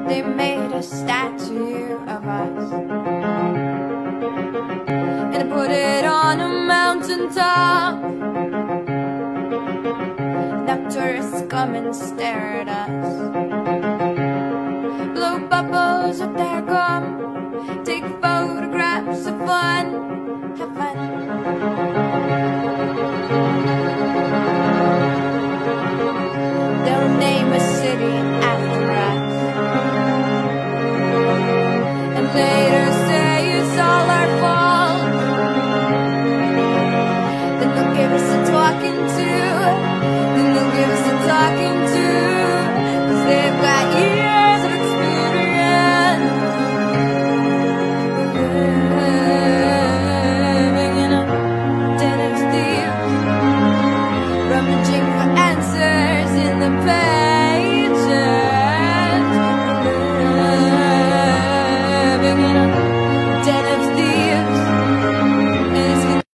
They made a statue of us and put it on a mountain top. Now tourists come and stare at us.